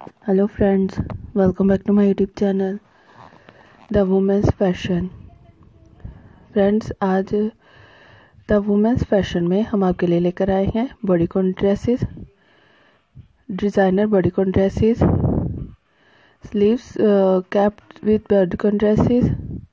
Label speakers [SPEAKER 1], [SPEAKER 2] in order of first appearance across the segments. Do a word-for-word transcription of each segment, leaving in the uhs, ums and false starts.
[SPEAKER 1] Hello friends, welcome back to my YouTube channel the women's fashion. Friends, आज the women's fashion में हम आपके लिए लेकर आए हैं bodycon dresses, designer bodycon dresses, sleeves capped with bodycon dresses,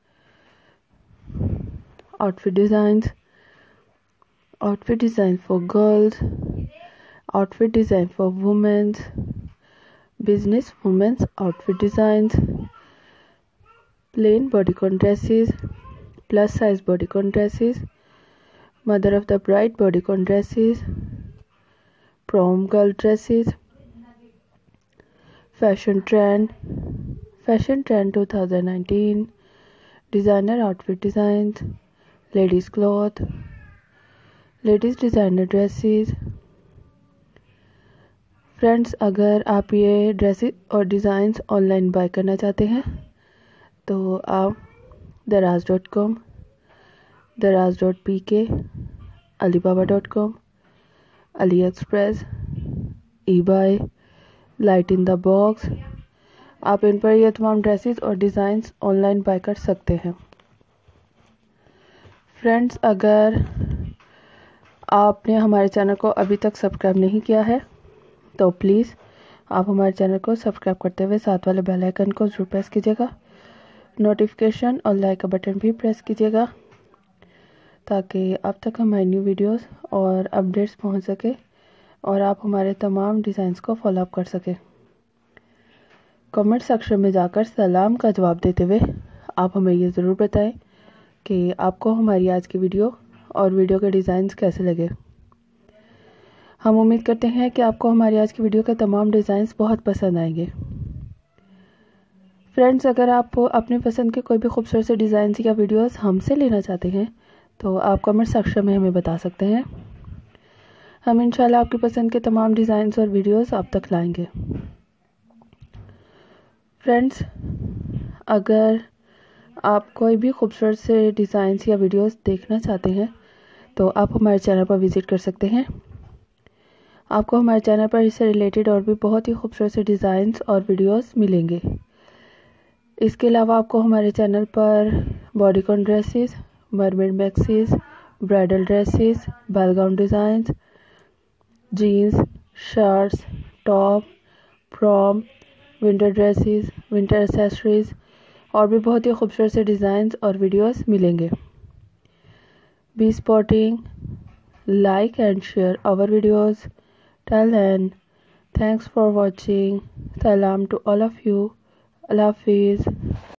[SPEAKER 1] outfit designs, outfit design for girls, outfit design for women's, business women's outfit designs, plain bodycon dresses, plus size bodycon dresses, mother of the bride bodycon dresses, prom girl dresses, fashion trend fashion trend twenty nineteen, designer outfit designs, ladies cloth, ladies designer dresses। Friends, अगर आप ये dresses और designs online bye करना चाहते हैं तो आप Daraz dot com, Daraz dot P K, Alibaba dot com, Ali Express, eBay, light in the box, आप इन पर ये तमाम ड्रेसेस और डिज़ाइंस ऑनलाइन बाय कर सकते हैं। फ्रेंड्स, अगर आपने हमारे चैनल को अभी तक सब्सक्राइब नहीं किया है तो प्लीज़ आप हमारे चैनल को सब्सक्राइब करते हुए साथ वाले बेल आइकन को जरूर प्रेस कीजिएगा। नोटिफिकेशन और लाइक का बटन भी प्रेस कीजिएगा ताकि अब तक हमारी न्यू वीडियोस और अपडेट्स पहुंच सके और आप हमारे तमाम डिज़ाइंस को फॉलो अप कर सकें। कमेंट सेक्शन में जाकर सलाम का जवाब देते हुए आप हमें ये ज़रूर बताएं कि आपको हमारी आज की वीडियो और वीडियो के डिज़ाइंस कैसे लगे। हम उम्मीद करते हैं कि आपको हमारी आज की वीडियो के तमाम डिज़ाइंस बहुत पसंद आएंगे। फ्रेंड्स, अगर आप अपनी पसंद के कोई भी खूबसूरत से डिज़ाइंस या वीडियोस हमसे लेना चाहते हैं तो आप कमेंट सेक्शन में हमें बता सकते हैं। हम इंशाल्लाह आपकी पसंद के तमाम डिज़ाइंस और वीडियोस आप तक लाएंगे। फ्रेंड्स, अगर आप कोई भी खूबसूरत से डिज़ाइंस या वीडियोस देखना चाहते हैं तो आप हमारे चैनल पर विज़िट कर सकते हैं। आपको हमारे चैनल पर इससे रिलेटेड और भी बहुत ही खूबसूरत से डिज़ाइंस और वीडियोस मिलेंगे। इसके अलावा आपको हमारे चैनल पर bodycon dresses, mermaid maxis, bridal dresses, bell gown designs, jeans, shirts, top, prom, winter dresses, winter accessories और भी बहुत ही खूबसूरत से डिज़ाइंस और वीडियोस मिलेंगे। Be spotting, like and share our videos. Till then, thanks for watching. Salam to all of you. Allah Hafiz.